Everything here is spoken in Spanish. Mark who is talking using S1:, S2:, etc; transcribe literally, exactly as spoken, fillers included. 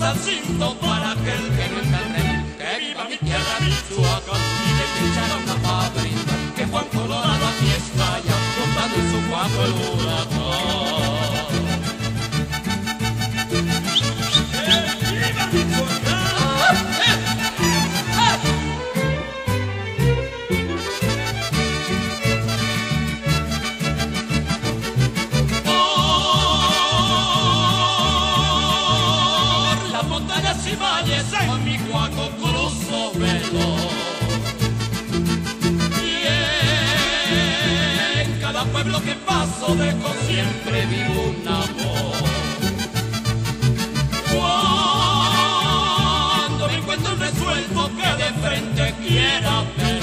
S1: salsinto para aquel que no está reír. Que viva mi tierra Michoacán y de que echara una pabrita, que Juan Colorado aquí está ya montando en su cuajo el huracán. ¡Viva Michoacán! Y valles en mi cuaco cruzo veloz, y en cada pueblo que paso dejo siempre vivo un amor. Cuando me encuentro resuelto que de frente quiera ver